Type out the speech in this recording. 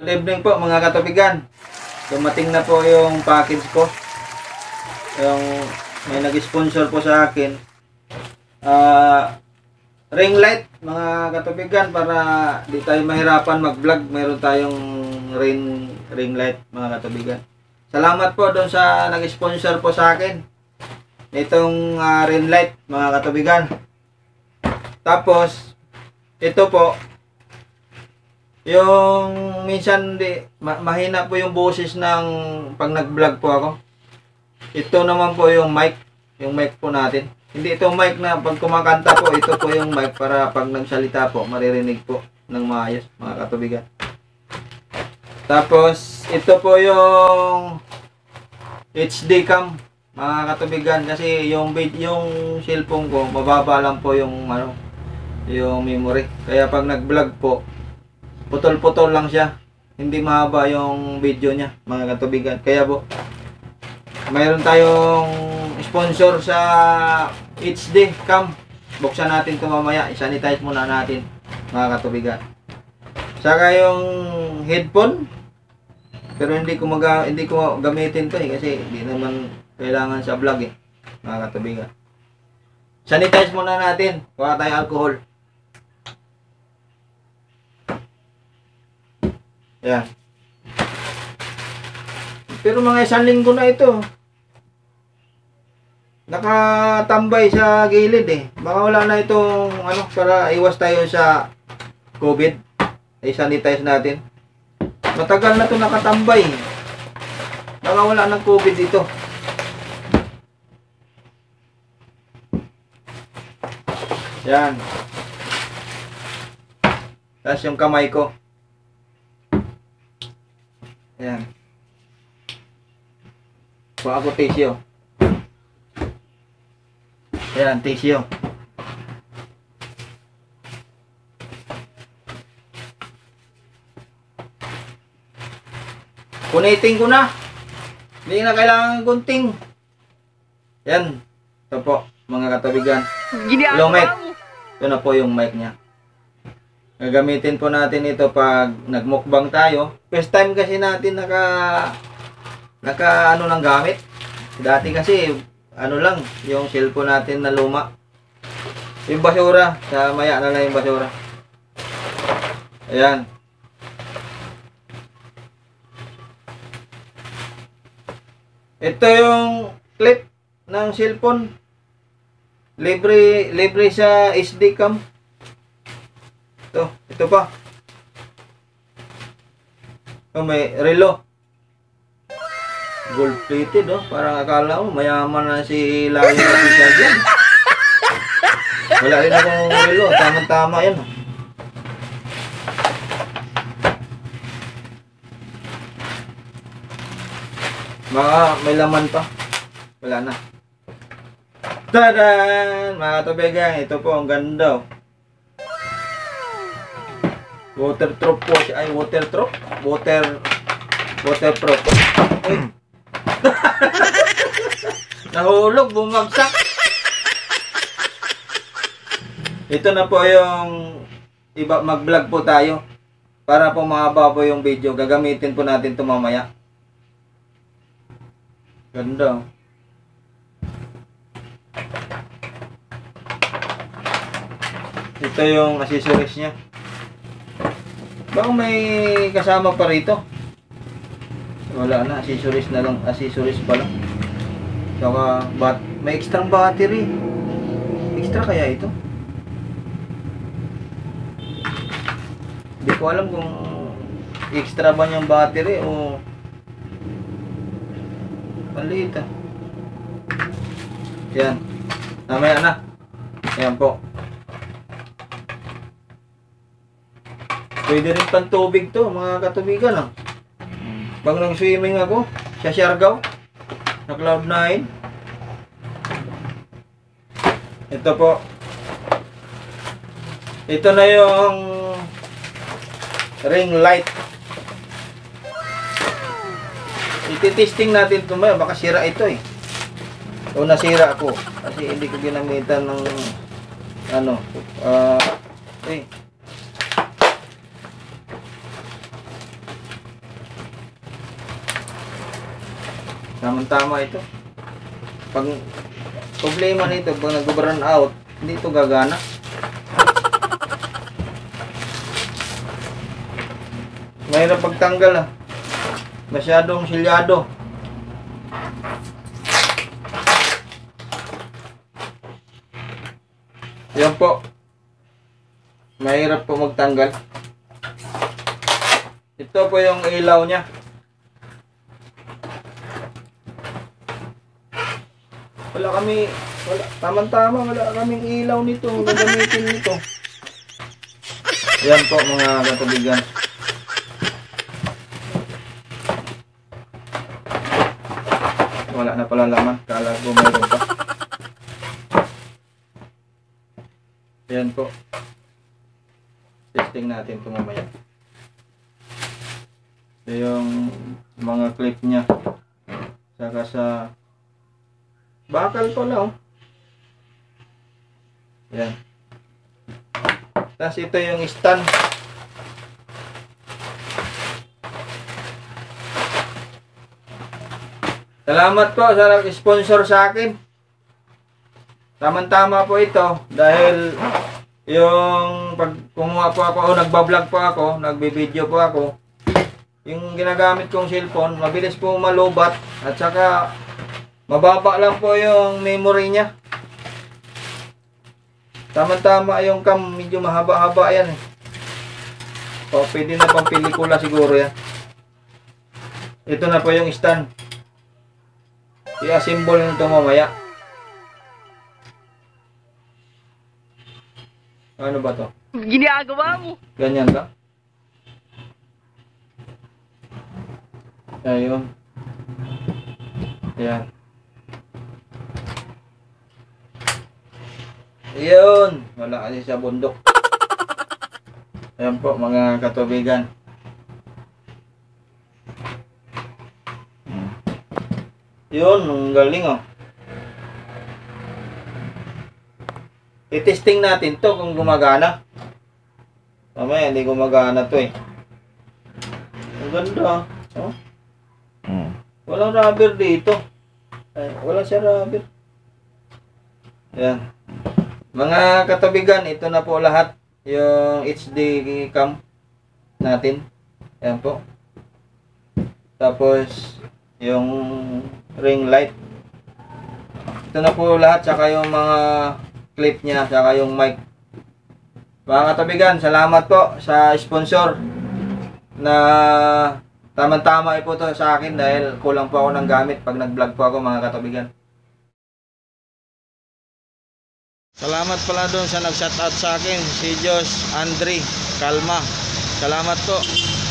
Good evening po mga katubigan. Dumating na po yung package ko. Yung may nag-sponsor po sa akin. Ring light mga katubigan para di tayo mahirapan mag-vlog. Meron tayong ring light mga katubigan. Salamat po doon sa nag-sponsor po sa akin. Itong ring light mga katubigan. Tapos ito po yung minsan mahina po yung boses ng pag nag-vlog po ako. Ito naman po yung mic po natin. Hindi ito mic na pag kumakanta po, ito po yung mic para pag nagsalita po, maririnig po ng maayos mga katubigan. Tapos ito po yung HD cam mga katubigan kasi yung cellphone ko mababa lang po yung yung memory. Kaya pag nag-vlog po, putol-putol lang siya. Hindi mahaba yung video niya, mga katubigan. Kaya po, mayroon tayong sponsor sa HD cam. Buksan natin ito mamaya. I-sanitize muna natin, mga katubigan. Saka yung headphone. Pero hindi ko gamitin to kasi hindi naman kailangan sa vlog mga katubigan. Sanitize muna natin. Kuha tayong alcohol. Yan. Pero mga 1 linggo na ito. Nakatambay sa gilid Baka wala na itong para iwas tayo sa COVID. I-sanitize natin. Matagal na ito nakatambay. Baka wala ng COVID dito. Yan. Tapos yung kamay ko. Ayan. Kuha ako tissue. Ayan, tissue. Kuniting ko na. Hindi na kailangan gunting. Ayan. Ito po, mga katabigan. Hello, mic. Ito na po yung mic niya. Gagamitin po natin ito pag nagmukbang tayo. First time kasi natin naka ng gamit. Dati kasi lang yung cellphone natin na luma. Yung basura, sa maya na lang yung basura. Ayan. Ito yung clip ng cellphone. Libre sa SD cam. Ito pa. May relo. Gold plated Parang akala mo mayaman na si Layo na si Sajan. Wala rin akong relo. Tama-tama yan Baka may laman pa. Wala na. Tadan! Mga katubigan, ito po ang ganda Waterproof po siya. Ay, waterproof? Waterproof. Uy. Nahulog, bumagsak. Ito na po yung mag-vlog po tayo. Para po mahaba po yung video. Gagamitin po natin ito mamaya. Ganda. Ito yung accessories niya. Baka may kasama pa rito. Wala na, accessories na lang. Accessories pa lang. Saka may extra battery. Extra kaya ito? Hindi ko alam kung extra ba niyang battery o maliit Yan. Namaya na. Ayan po. Pwede rin pang tubig to, mga katubigan Pag nag-swimming ako, sa Siargao, na Cloud9. Ito po. Ito na yung ring light. Ititesting natin ito baka sira ito O nasira ako. Kasi hindi ko ginamitan ng Tama-tama ito. Pag problema nito, pag nag-burn out, hindi ito gagana. Mahirap pagtanggal ah. Masyadong silyado. Yan po. Mahirap po magtanggal. Ito po yung ilaw niya. Tama-tama, wala kaming ilaw nito. Gagamitin nito. Yan po mga katubigan. Wala na pala laman. Kala ko mayroon pa. Yan po. Testing natin ito mamaya. Ito yung mga clip niya. Saka sa bakal pala oh. Yan. Tapos ito yung stand. Salamat po sa nag-sponsor sa akin. Tama-tama po ito dahil yung pag kumuha po ako o nagbablog po ako, nagbi-video po ako, yung ginagamit kong cellphone, mabilis po malubat at saka mababa lang po yung memory niya. Tama-tama yung cam, medyo mahaba-haba yan eh. O, pwede na pang pelikula siguro yan. Ito na po yung stand. I-assemble nito mamaya. Ano ba to? Ginagawa mo. Ganyan ka? Ayun. Yan. Ayun. Wala kasi sa bundok. Ayan po mga katubigan. Yun, ang galing oh. I-testing natin to kung gumagana. Mamaya hindi gumagana to eh. Ang ganda oh. Walang rubber dito. Ay, wala siya rubber. Ayan. Mga katubigan, ito na po lahat. Yung HD cam natin. Ayan po. Tapos yung ring light. Ito na po lahat. Saka yung mga clip niya. Saka yung mic. Mga katubigan, salamat po sa sponsor na tama-tama po to sa akin dahil kulang po ako ng gamit pag nag-vlog po ako mga katubigan. Salamat pala doon sa nag-shoutout sa akin, si Josh Andre Kalma. Salamat po.